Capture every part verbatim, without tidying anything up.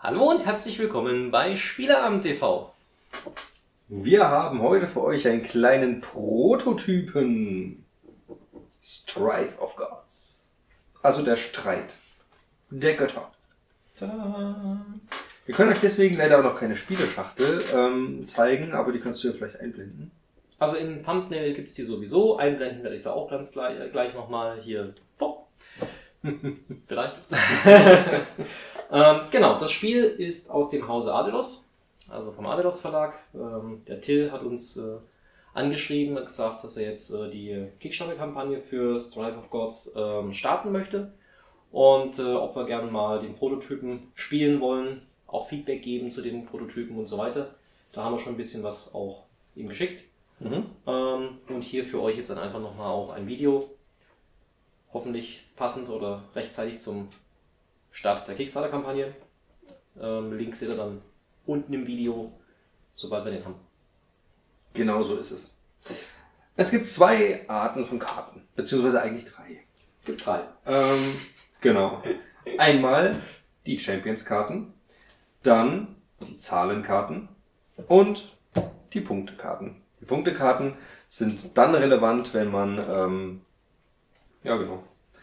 Hallo und herzlich willkommen bei Spieleabend T V. Wir haben heute für euch einen kleinen Prototypen. Strife of Gods. Also der Streit der Götter. Tada. Wir können euch deswegen leider auch noch keine Spieleschachtel ähm, zeigen, aber die kannst du ja vielleicht einblenden. Also im Thumbnail gibt es die sowieso. Einblenden werde ich sie auch ganz gleich, äh, gleich nochmal hier. Oh. Vielleicht. ähm, genau, das Spiel ist aus dem Hause Adelos, also vom Adelos Verlag. Ähm, der Till hat uns äh, angeschrieben und gesagt, dass er jetzt äh, die Kickstarter-Kampagne für Strife of Gods ähm, starten möchte. Und äh, ob wir gerne mal den Prototypen spielen wollen, auch Feedback geben zu den Prototypen und so weiter. Da haben wir schon ein bisschen was auch ihm geschickt. Mhm. Ähm, und hier für euch jetzt dann einfach nochmal auch ein Video. Hoffentlich passend oder rechtzeitig zum Start der Kickstarter-Kampagne. Ähm, Link seht ihr dann unten im Video, sobald wir den haben. Genau so ist es. Es gibt zwei Arten von Karten, beziehungsweise eigentlich drei. Es gibt drei. Ähm, genau. Einmal die Champions-Karten, dann die Zahlenkarten und die Punktekarten. Die Punktekarten sind dann relevant, wenn man ähm, ja, genau.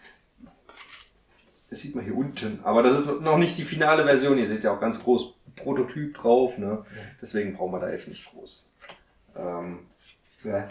Das sieht man hier unten. Aber das ist noch nicht die finale Version. Ihr seht ja auch ganz groß Prototyp drauf. Ne? Deswegen brauchen wir da jetzt nicht groß, ähm, ja.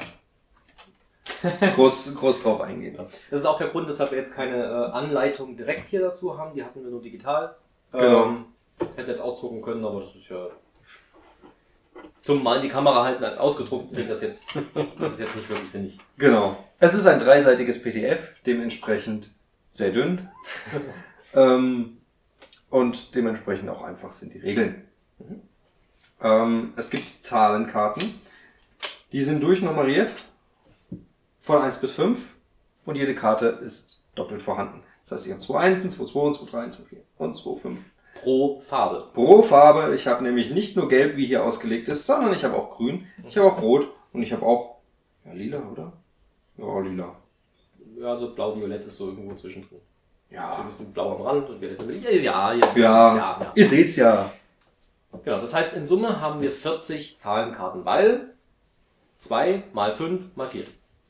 groß, groß drauf eingehen. Das ist auch der Grund, weshalb wir jetzt keine äh, Anleitung direkt hier dazu haben. Die hatten wir nur digital. Genau. Ähm, ich hätte jetzt ausdrucken können, aber das ist ja zum Mal in die Kamera halten als ausgedruckt. Klingt das jetzt, das ist jetzt nicht wirklich sinnig. Genau. Es ist ein dreiseitiges P D F, dementsprechend sehr dünn. ähm, und dementsprechend auch einfach sind die Regeln. Mhm. Ähm, es gibt Zahlenkarten. Die sind durchnummeriert von eins bis fünf und jede Karte ist doppelt vorhanden. Das heißt, ich habe zwei Einsen, zwei Zweien, zwei Dreien, zwei Vieren und zwei Fünf. Pro Farbe. Pro Farbe. Ich habe nämlich nicht nur gelb, wie hier ausgelegt ist, sondern ich habe auch grün, ich habe auch rot und ich habe auch ja, lila, oder? Ja, lila. Ja, also blau-violett ist so irgendwo zwischendrin. Ja. So ein bisschen blau am Rand und violett am Ende. Ja, ja, ja, ja, ja, ja. Ihr seht's ja. Genau, das heißt, in Summe haben wir vierzig Zahlenkarten, weil zwei mal fünf mal vier.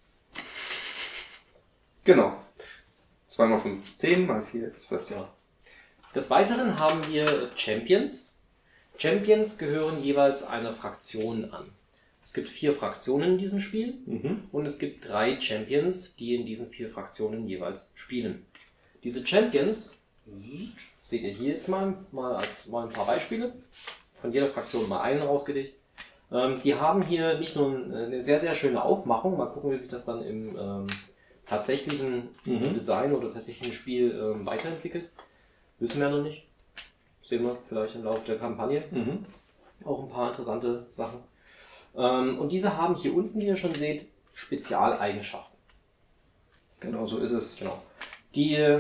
Genau. zwei mal fünf ist zehn, mal vier ist vierzehn. Ja. Des Weiteren haben wir Champions. Champions gehören jeweils einer Fraktion an. Es gibt vier Fraktionen in diesem Spiel mhm. und es gibt drei Champions, die in diesen vier Fraktionen jeweils spielen. Diese Champions, seht ihr hier jetzt mal, mal als mal ein paar Beispiele, von jeder Fraktion mal einen rausgelegt. Ähm, die haben hier nicht nur eine sehr, sehr schöne Aufmachung, mal gucken, wie sich das dann im ähm, tatsächlichen mhm. Design oder tatsächlichen Spiel ähm, weiterentwickelt. Wissen wir noch nicht. Sehen wir vielleicht im Laufe der Kampagne. Mhm. Auch ein paar interessante Sachen. Ähm, und diese haben hier unten, wie ihr schon seht, Spezialeigenschaften. Genau, so ist es. Genau. Die,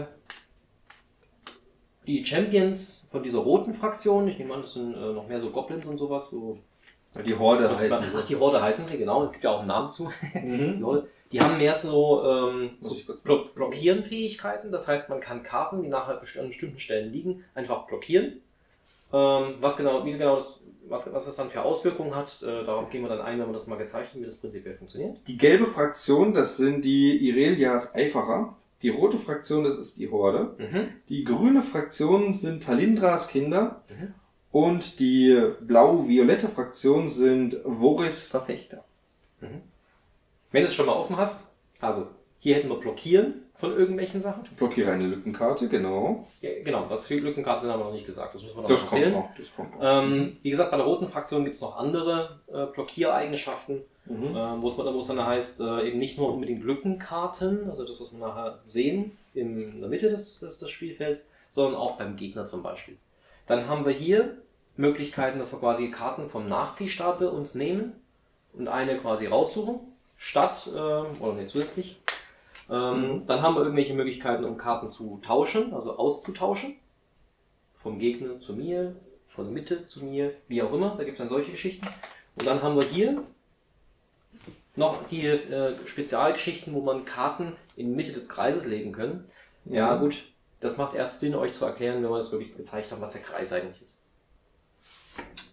die Champions von dieser roten Fraktion, ich nehme an, das sind äh, noch mehr so Goblins und sowas. So, die Horde heißen sie. Ach, die Horde heißen sie, genau. Es gibt ja auch einen Namen zu. Mhm. Die Horde. Die haben mehr so, ähm, so Blo Blockieren-Fähigkeiten. Das heißt, man kann Karten, die nachher an bestimmten Stellen liegen, einfach blockieren. Ähm, was genau, wie genau das, was, was das dann für Auswirkungen hat, äh, darauf gehen wir dann ein, wenn wir das mal gezeigt haben, wie das prinzipiell funktioniert. Die gelbe Fraktion, das sind die Irelias Eiferer. Die rote Fraktion, das ist die Horde. Mhm. Die grüne Fraktion sind Talindras Kinder. Mhm. Und die blau-violette Fraktion sind Voris Verfechter. Mhm. Wenn du es schon mal offen hast, also hier hätten wir Blockieren von irgendwelchen Sachen. Blockiere eine Lückenkarte, genau. Ja, genau, was für Lückenkarten sind, haben wir noch nicht gesagt. Das müssen wir noch das erzählen. Kommt noch, das kommt noch. Ähm, wie gesagt, bei der roten Fraktion gibt es noch andere äh, Blockiereigenschaften, mhm. äh, wo es dann, dann heißt, äh, eben nicht nur unbedingt Lückenkarten, also das, was wir nachher sehen in der Mitte des, des, des Spielfelds, sondern auch beim Gegner zum Beispiel. Dann haben wir hier Möglichkeiten, dass wir quasi Karten vom Nachziehstapel uns nehmen und eine quasi raussuchen. Statt, äh, oder ne, zusätzlich. Ähm, mhm. Dann haben wir irgendwelche Möglichkeiten, um Karten zu tauschen, also auszutauschen. Vom Gegner zu mir, von der Mitte zu mir, wie auch immer. Da gibt es dann solche Geschichten. Und dann haben wir hier noch die äh, Spezialgeschichten, wo man Karten in Mitte des Kreises legen können. Mhm. Ja gut, das macht erst Sinn, euch zu erklären, wenn wir das wirklich gezeigt haben, was der Kreis eigentlich ist.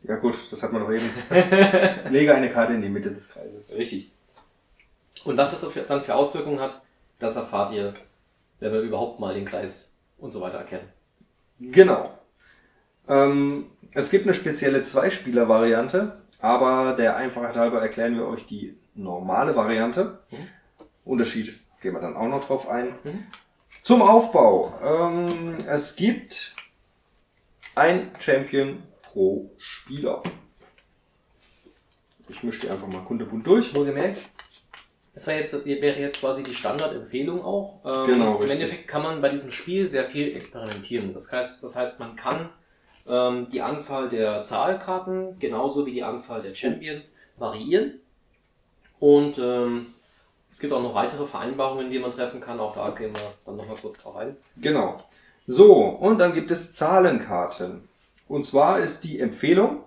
Ja gut, das hat man doch eben. Lege eine Karte in die Mitte des Kreises. Richtig. Und was das dann für Auswirkungen hat, das erfahrt ihr, wenn wir überhaupt mal den Kreis und so weiter erkennen. Genau. Ähm, es gibt eine spezielle Zwei-Spieler-Variante, aber der Einfachheit halber erklären wir euch die normale Variante. Mhm. Unterschied gehen wir dann auch noch drauf ein. Mhm. Zum Aufbau. Ähm, es gibt ein Champion pro Spieler. Ich mische die einfach mal kunterbunt durch. Wohlgemerkt, das wäre jetzt, wäre jetzt quasi die Standardempfehlung auch. Ähm, genau, Im Endeffekt kann man bei diesem Spiel sehr viel experimentieren. Das heißt, das heißt man kann ähm, die Anzahl der Zahlkarten genauso wie die Anzahl der Champions variieren. Und ähm, es gibt auch noch weitere Vereinbarungen, die man treffen kann. Auch da gehen wir dann nochmal kurz drauf ein. Genau. So, und dann gibt es Zahlenkarten. Und zwar ist die Empfehlung...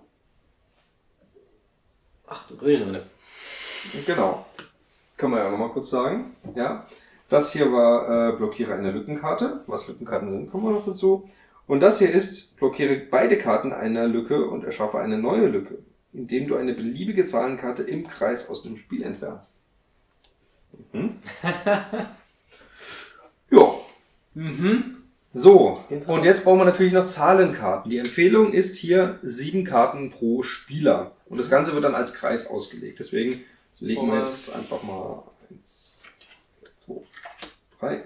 Ach du Grüne. Genau. Kann man ja nochmal kurz sagen. Ja. Das hier war äh, blockiere eine Lückenkarte. Was Lückenkarten sind, kommen wir noch dazu. Und das hier ist blockiere beide Karten einer Lücke und erschaffe eine neue Lücke, indem du eine beliebige Zahlenkarte im Kreis aus dem Spiel entfernst. Mhm. Ja. Mhm. So, und jetzt brauchen wir natürlich noch Zahlenkarten. Die Empfehlung ist hier sieben Karten pro Spieler. Und das Ganze wird dann als Kreis ausgelegt. Deswegen legen wir jetzt einfach mal eins, zwei, drei,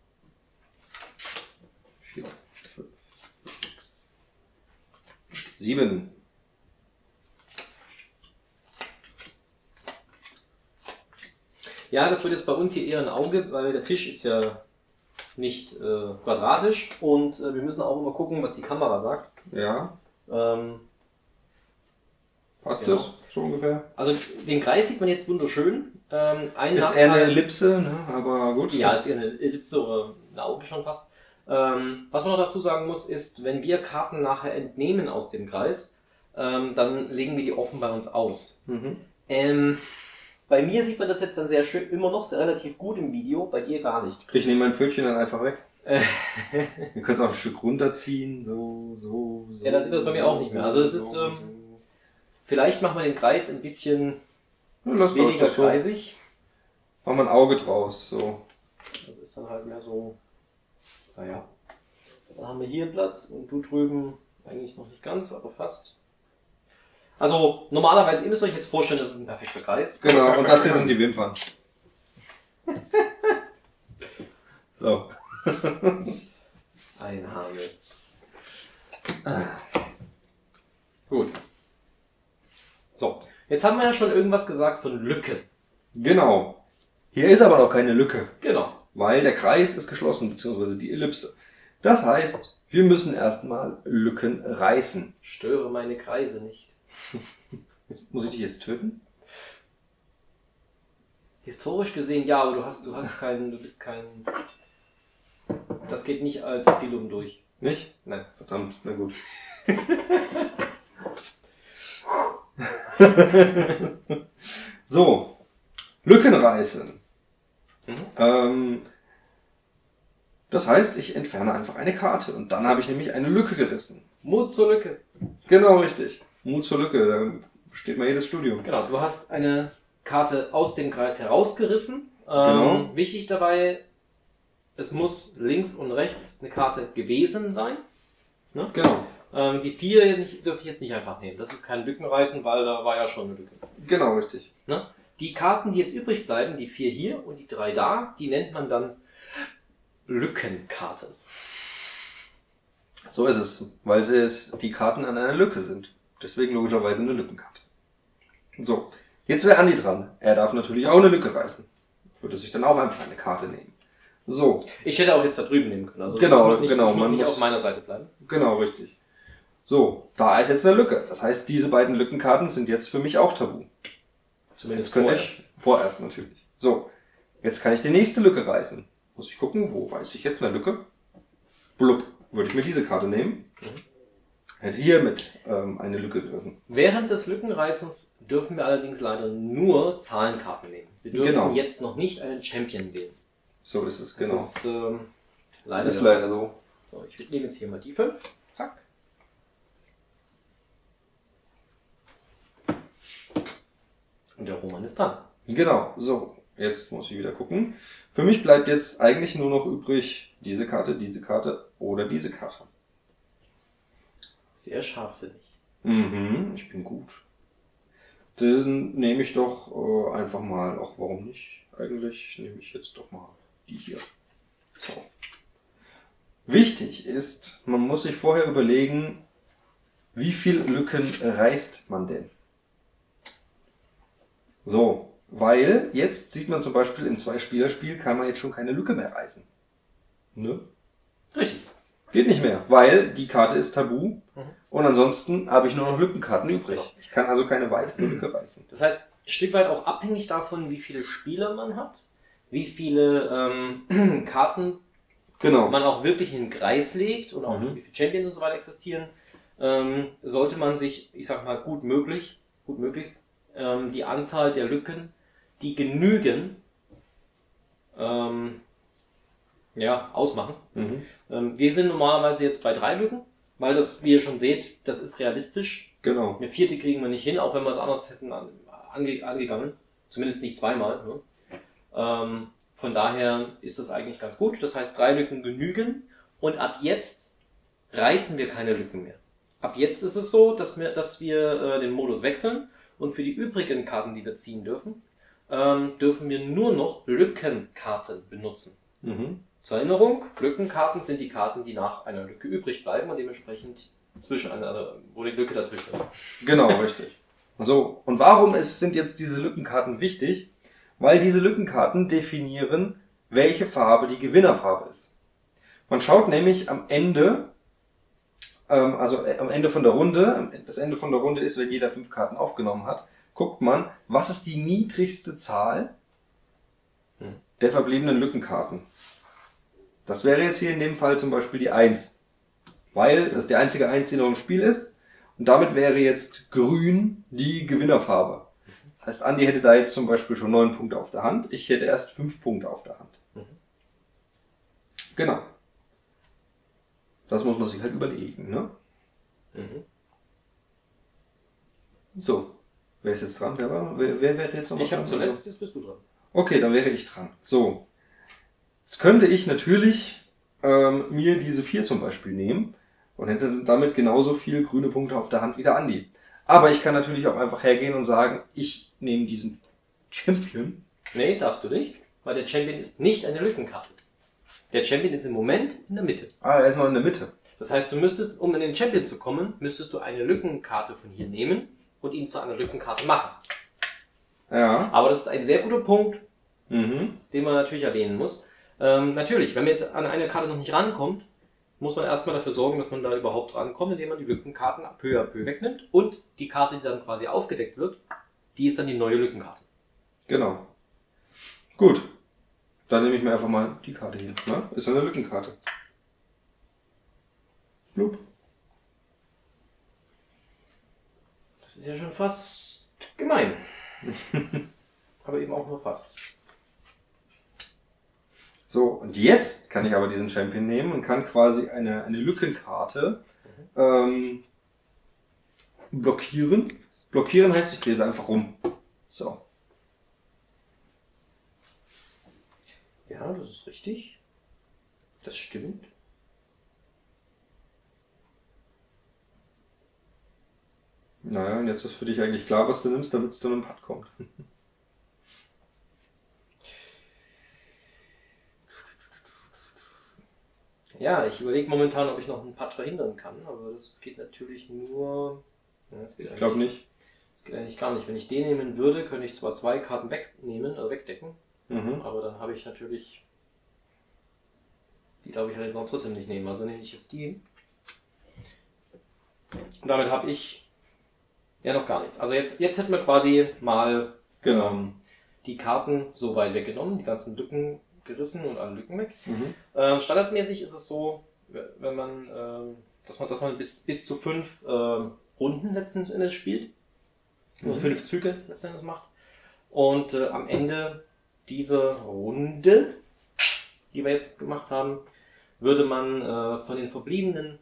vier, fünf, sechs, sieben. Ja, das wird jetzt bei uns hier eher ein Auge, weil der Tisch ist ja nicht äh, quadratisch und äh, wir müssen auch immer gucken, was die Kamera sagt. Ja. Ähm, Passt genau. das so ungefähr? Also den Kreis sieht man jetzt wunderschön. Ähm, ein ist Nachteil, eher eine Ellipse, ne? Aber gut. Ja, ist eher eine Ellipse oder ein Auge schon fast. Ähm, was man noch dazu sagen muss, ist, wenn wir Karten nachher entnehmen aus dem Kreis, ähm, dann legen wir die offen bei uns aus. Mhm. Ähm, Bei mir sieht man das jetzt dann sehr schön, immer noch sehr relativ gut im Video, bei dir gar nicht. Ich nehme mein Pfötchen dann einfach weg. Wir können es auch ein Stück runterziehen, so, so, so. Ja, dann sieht man das bei mir auch nicht mehr. Also es ist, so, ähm, so. Vielleicht machen wir den Kreis ein bisschen ja, lass weniger das so. kreisig. Machen wir ein Auge draus, so. Das ist dann halt mehr so, naja. Dann haben wir hier Platz und du drüben eigentlich noch nicht ganz, aber fast. Also normalerweise, ihr müsst euch jetzt vorstellen, das ist ein perfekter Kreis. Genau, und das hier sind die Wimpern. So. Ein Hamel. Ah. Gut. So, jetzt haben wir ja schon irgendwas gesagt von Lücke. Genau. Hier ist aber noch keine Lücke. Genau. Weil der Kreis ist geschlossen, beziehungsweise die Ellipse. Das heißt, wir müssen erstmal Lücken reißen. Störe meine Kreise nicht. Jetzt muss ich dich jetzt töten? Historisch gesehen ja, aber du hast, du hast keinen, du bist kein. Das geht nicht als Pilum durch. Nicht? Nein. Verdammt, na gut. So, Lücken reißen. Mhm. Ähm, das heißt, ich entferne einfach eine Karte und dann habe ich nämlich eine Lücke gerissen. Mut zur Lücke. Genau, richtig. Mut zur Lücke, da steht mal jedes Studium. Genau, du hast eine Karte aus dem Kreis herausgerissen. Ähm, genau. Wichtig dabei, es muss links und rechts eine Karte gewesen sein. Ne? Genau. Ähm, die vier dürfte ich jetzt nicht einfach nehmen. Das ist kein Lückenreißen, weil da war ja schon eine Lücke. Genau, richtig. Ne? Die Karten, die jetzt übrig bleiben, die vier hier und die drei da, die nennt man dann Lückenkarten. So ist es, weil es die Karten an einer Lücke sind. Deswegen logischerweise eine Lückenkarte. So, jetzt wäre Andi dran. Er darf natürlich auch eine Lücke reißen. Würde sich dann auch einfach eine Karte nehmen. So. Ich hätte auch jetzt da drüben nehmen können. Also genau, ich muss nicht, genau. ich muss Man nicht muss auf meiner Seite bleiben. Genau, richtig. So, da ist jetzt eine Lücke. Das heißt, diese beiden Lückenkarten sind jetzt für mich auch tabu. Zumindest jetzt könnte vorerst. Ich, vorerst natürlich. So, jetzt kann ich die nächste Lücke reißen. Muss ich gucken, wo reiße ich jetzt eine Lücke? Blub, würde ich mir diese Karte nehmen. Mhm. Hätte hiermit ähm, eine Lücke gerissen. Während des Lückenreißens dürfen wir allerdings leider nur Zahlenkarten nehmen. Wir dürfen genau. jetzt noch nicht einen Champion wählen. So ist es, genau. Das ist ähm, leider, ist leider so. So, ich nehme jetzt hier mal die fünf. Zack. Und der Roman ist dran. Genau, so. Jetzt muss ich wieder gucken. Für mich bleibt jetzt eigentlich nur noch übrig diese Karte, diese Karte oder diese Karte. Sehr scharfsinnig. Mhm, ich bin gut. Dann nehme ich doch äh, einfach mal, ach warum nicht? Eigentlich nehme ich jetzt doch mal die hier. So. Wichtig ist, man muss sich vorher überlegen, wie viele Lücken reißt man denn? So, weil jetzt sieht man zum Beispiel im Zwei-Spieler-Spiel kann man jetzt schon keine Lücke mehr reißen. Ne? Richtig. Geht nicht mehr, weil die Karte ist tabu Mhm. und ansonsten habe ich nur noch Lückenkarten übrig. Genau. Ich kann also keine weitere Lücke reißen. Das heißt, ein Stück weit auch abhängig davon, wie viele Spieler man hat, wie viele ähm, Karten Genau. man auch wirklich in den Kreis legt und auch Mhm. wie viele Champions und so weiter existieren, ähm, sollte man sich, ich sag mal, gut möglich, gut möglichst, ähm, die Anzahl der Lücken, die genügen, ähm, ja, ausmachen. Mhm. Ähm, wir sind normalerweise jetzt bei drei Lücken, weil das, wie ihr schon seht, das ist realistisch. Genau. Eine vierte kriegen wir nicht hin, auch wenn wir es anders hätten an, ange, angegangen. Zumindest nicht zweimal. Ne? Ähm, von daher ist das eigentlich ganz gut. Das heißt, drei Lücken genügen und ab jetzt reißen wir keine Lücken mehr. Ab jetzt ist es so, dass wir, dass wir äh, den Modus wechseln und für die übrigen Karten, die wir ziehen dürfen, ähm, dürfen wir nur noch Lückenkarten benutzen. Mhm. Zur Erinnerung, Lückenkarten sind die Karten, die nach einer Lücke übrig bleiben und dementsprechend zwischen einer, also wo die Lücke dazwischen ist. Genau, richtig. So, und warum ist, sind jetzt diese Lückenkarten wichtig? Weil diese Lückenkarten definieren, welche Farbe die Gewinnerfarbe ist. Man schaut nämlich am Ende, ähm, also äh, am Ende von der Runde, das Ende von der Runde ist, wenn jeder fünf Karten aufgenommen hat, guckt man, was ist die niedrigste Zahl Hm. der verbliebenen Lückenkarten. Das wäre jetzt hier in dem Fall zum Beispiel die eins. Weil das die einzige eins, die noch im Spiel ist. Und damit wäre jetzt grün die Gewinnerfarbe. Das heißt, Andi hätte da jetzt zum Beispiel schon neun Punkte auf der Hand. Ich hätte erst fünf Punkte auf der Hand. Mhm. Genau. Das muss man sich halt überlegen, ne? Mhm. So. Wer ist jetzt dran? Wer, war? wer, wer wäre jetzt noch Ich habe dran? zuletzt, jetzt bist du dran. Okay, dann wäre ich dran. So. Jetzt könnte ich natürlich ähm, mir diese vier zum Beispiel nehmen und hätte damit genauso viel grüne Punkte auf der Hand wie der Andi. Aber ich kann natürlich auch einfach hergehen und sagen, ich nehme diesen Champion. Nee, darfst du nicht, weil der Champion ist nicht eine Lückenkarte. Der Champion ist im Moment in der Mitte. Ah, er ist noch in der Mitte. Das heißt, du müsstest, um in den Champion zu kommen, müsstest du eine Lückenkarte von hier nehmen und ihn zu einer Lückenkarte machen. Ja. Aber das ist ein sehr guter Punkt, Mhm. den man natürlich erwähnen muss. Ähm, natürlich, wenn man jetzt an eine Karte noch nicht rankommt, muss man erstmal dafür sorgen, dass man da überhaupt rankommt, indem man die Lückenkarten peu à peu wegnimmt. Und die Karte, die dann quasi aufgedeckt wird, die ist dann die neue Lückenkarte. Genau. Gut. Dann nehme ich mir einfach mal die Karte hier. Ne? Ist eine Lückenkarte. Blub. Das ist ja schon fast gemein. Aber eben auch nur fast. So, und jetzt kann ich aber diesen Champion nehmen und kann quasi eine, eine Lückenkarte ähm, blockieren. Blockieren heißt, ich drehe sie einfach rum. So. Ja, das ist richtig. Das stimmt. Naja, und jetzt ist für dich eigentlich klar, was du nimmst, damit es zu einem Putt kommt. Ja, ich überlege momentan, ob ich noch einen Putt verhindern kann, aber das geht natürlich nur... Ja, das geht Ich glaube nicht. Das geht eigentlich gar nicht. Wenn ich den nehmen würde, könnte ich zwar zwei Karten wegnehmen, oder wegdecken, Mhm. aber dann habe ich natürlich... Die darf ich halt noch trotzdem nicht nehmen, also nehme ich jetzt die. Und damit habe ich ja noch gar nichts. Also jetzt, jetzt hätten wir quasi mal Genau. ähm, die Karten so weit weggenommen, die ganzen Lücken gerissen und alle Lücken weg. Mhm. Äh, standardmäßig ist es so, wenn man, äh, dass man, dass man bis, bis zu fünf äh, Runden letzten Endes spielt, also Mhm. fünf Züge letzten Endes macht. Und äh, am Ende dieser Runde, die wir jetzt gemacht haben, würde man äh, von den verbliebenen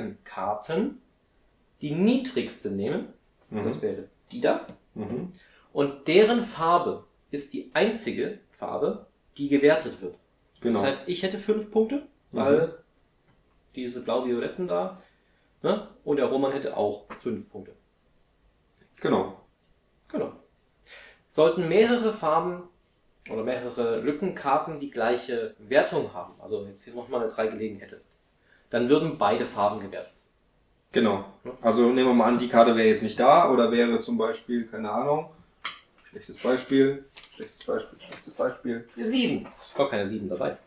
Lückenkarten die niedrigste nehmen. Mhm. Das wäre die da. Mhm. Und deren Farbe ist die einzige Farbe, die gewertet wird. Genau. Das heißt, ich hätte fünf Punkte, weil mhm. diese blau-violetten da, ne? Und der Roman hätte auch fünf Punkte. Genau. Genau. Sollten mehrere Farben oder mehrere Lückenkarten die gleiche Wertung haben, also jetzt hier nochmal eine drei gelegen hätte, dann würden beide Farben gewertet. Genau. Also nehmen wir mal an, die Karte wäre jetzt nicht da oder wäre zum Beispiel, keine Ahnung, schlechtes Beispiel, schlechtes Beispiel, schlechtes Beispiel. Sieben. Es ist gar keine sieben dabei.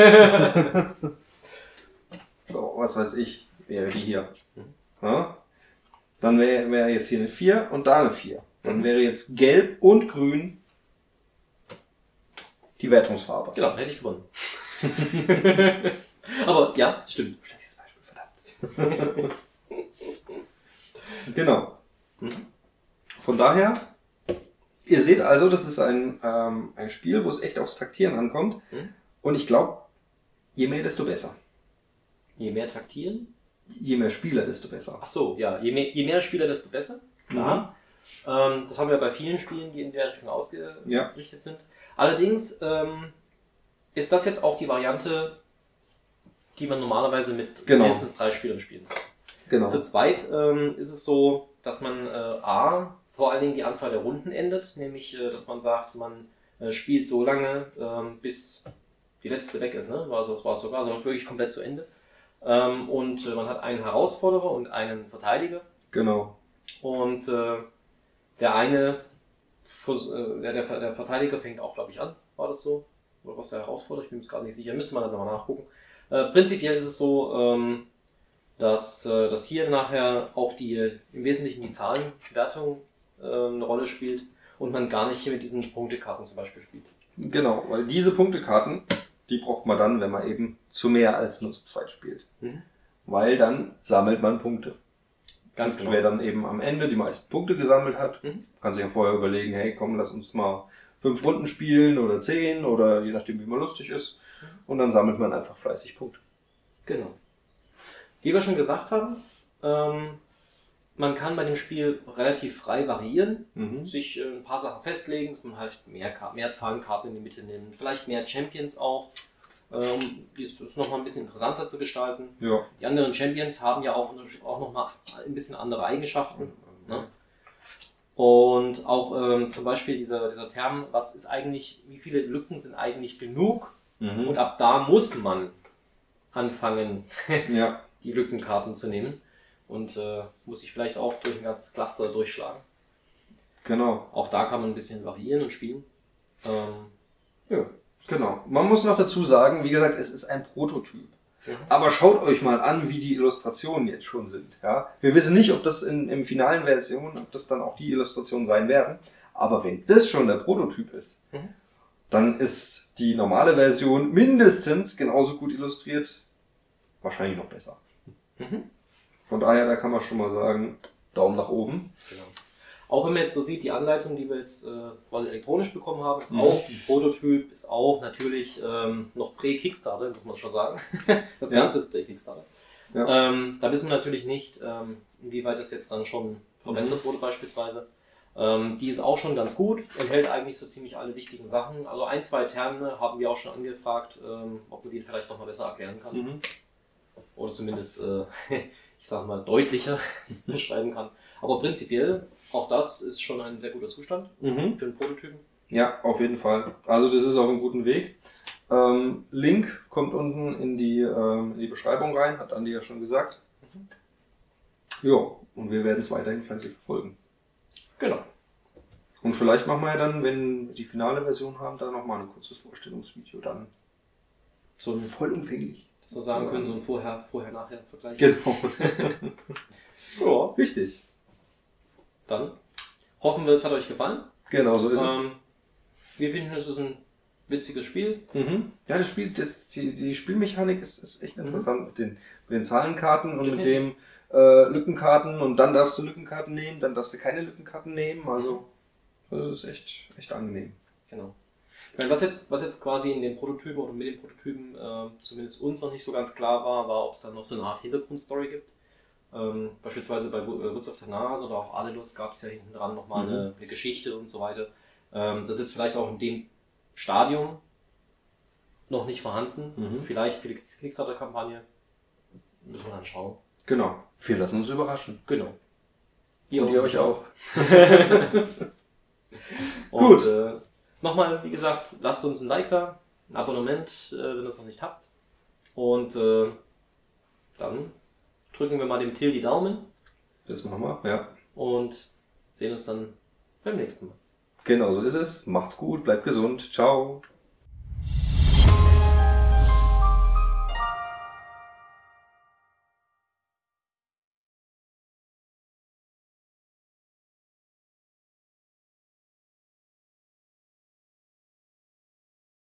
So, was weiß ich, wäre die hier. Ja? Dann wäre wär jetzt hier eine vier und da eine vier. Dann wäre jetzt gelb und grün die Wertungsfarbe. Genau, hätte ich gewonnen. Aber ja, stimmt. Schlechtes Beispiel, verdammt. Genau. Von daher, ihr seht also, das ist ein, ähm, ein Spiel, wo es echt aufs Taktieren ankommt. Mhm. Und ich glaube, je mehr, desto besser. Je mehr Taktieren? Je mehr Spieler, desto besser. Ach so, ja. Je mehr, je mehr Spieler, desto besser. Klar. Mhm. Ähm, das haben wir bei vielen Spielen, die in der Richtung ausgerichtet ja. sind. Allerdings ähm, ist das jetzt auch die Variante, die man normalerweise mit genau. mindestens drei Spielern spielen soll. Genau. Zu zweit ähm, ist es so, dass man äh, A, vor allen Dingen die Anzahl der Runden ändert, nämlich äh, dass man sagt, man äh, spielt so lange, ähm, bis die letzte weg ist. Ne? Also, das war es sogar, also wirklich komplett zu Ende. Ähm, und äh, man hat einen Herausforderer und einen Verteidiger. Genau. Und äh, der eine, der, der, der Verteidiger fängt auch, glaube ich, an. War das so? Oder was der Herausforderer? Ich bin mir gerade nicht sicher. Müsste man dann nochmal nachgucken. Äh, prinzipiell ist es so, ähm, dass, äh, dass hier nachher auch die, im Wesentlichen die Zahlenwertung äh, eine Rolle spielt und man gar nicht hier mit diesen Punktekarten zum Beispiel spielt. Genau, weil diese Punktekarten, die braucht man dann, wenn man eben zu mehr als nur zu zweit spielt. Mhm. Weil dann sammelt man Punkte. Ganz genau. Wer dann eben am Ende die meisten Punkte gesammelt hat, mhm. kann sich ja vorher überlegen, hey komm, lass uns mal fünf Runden spielen oder zehn oder je nachdem wie man lustig ist. Und dann sammelt man einfach fleißig Punkte. Genau. Wie wir schon gesagt haben, ähm, man kann bei dem Spiel relativ frei variieren, mhm. sich äh, ein paar Sachen festlegen, dass man halt mehr, mehr Zahlenkarten in die Mitte nimmt, vielleicht mehr Champions auch. Ähm, das ist nochmal ein bisschen interessanter zu gestalten. Ja. Die anderen Champions haben ja auch, auch nochmal ein bisschen andere Eigenschaften. Mhm. Ne? Und auch ähm, zum Beispiel dieser, dieser Term, was ist eigentlich, wie viele Lücken sind eigentlich genug? Mhm. Und ab da muss man anfangen, ja. die Lückenkarten zu nehmen. Und äh, muss sich vielleicht auch durch ein ganzes Cluster durchschlagen. Genau. Auch da kann man ein bisschen variieren und spielen. Ähm, ja. Genau. Man muss noch dazu sagen, wie gesagt, es ist ein Prototyp. Mhm. Aber schaut euch mal an, wie die Illustrationen jetzt schon sind. Ja? Wir wissen nicht, ob das in, in finalen Version, ob das dann auch die Illustrationen sein werden. Aber wenn das schon der Prototyp ist, mhm. dann ist die normale Version mindestens genauso gut illustriert, wahrscheinlich noch besser. Mhm. Von daher, da kann man schon mal sagen, Daumen nach oben. Genau. Auch wenn man jetzt so sieht, die Anleitung, die wir jetzt äh, quasi elektronisch bekommen haben, ist mhm. auch ein Prototyp, ist auch natürlich ähm, noch Prä-Kickstarter, muss man schon sagen. Das Ganze ja. ist Prä-Kickstarter. Ja. Ähm, da wissen wir natürlich nicht, ähm, inwieweit das jetzt dann schon verbessert mhm. wurde beispielsweise. Ähm, die ist auch schon ganz gut, enthält eigentlich so ziemlich alle wichtigen Sachen. Also ein, zwei Terme haben wir auch schon angefragt, ähm, ob man die vielleicht noch mal besser erklären kann. Mhm. Oder zumindest, äh, ich sag mal, deutlicher beschreiben kann. Aber prinzipiell, auch das ist schon ein sehr guter Zustand mhm. für einen Prototypen. Ja, auf jeden Fall. Also das ist auf einem guten Weg. Ähm, Link kommt unten in die, ähm, in die Beschreibung rein, hat Andi ja schon gesagt. Mhm. Ja, und wir werden es weiterhin fleißig verfolgen. Genau. Und vielleicht machen wir ja dann, wenn wir die finale Version haben, da nochmal ein kurzes Vorstellungsvideo dann. So vollumfänglich. Dass wir sagen können, so ein Vorher, Vorher-Nachher-Vergleich. Genau. Ja, richtig. Dann hoffen wir, es hat euch gefallen. Genau, so ist ähm, es. Wir finden, es ist ein witziges Spiel. Mhm. Ja, das Spiel, die, die Spielmechanik ist, ist echt interessant mhm. mit, den, mit den Zahlenkarten und mit den äh, Lückenkarten. Und dann darfst du Lückenkarten nehmen, dann darfst du keine Lückenkarten nehmen. Also, das ist echt, echt angenehm. Genau. Ich meine, was jetzt, was jetzt quasi in den Prototypen oder mit den Prototypen äh, zumindest uns noch nicht so ganz klar war, war, ob es dann noch so eine Art Hintergrundstory gibt. Ähm, beispielsweise bei Woods of Tanars oder auch Adelus gab es ja hinten dran nochmal mhm. eine, eine Geschichte und so weiter. Ähm, das ist jetzt vielleicht auch in dem Stadium noch nicht vorhanden. Mhm. Vielleicht für die Kickstarter-Kampagne. Müssen wir dann schauen. Genau. Wir lassen uns überraschen. Genau. Ihr und ihr euch auch. Und, gut. Äh, nochmal, wie gesagt, lasst uns ein Like da, ein Abonnement, äh, wenn ihr es noch nicht habt. Und äh, dann drücken wir mal dem Till die Daumen. Das machen wir, ja. Und sehen uns dann beim nächsten Mal. Genau so ist es. Macht's gut, bleibt gesund. Ciao.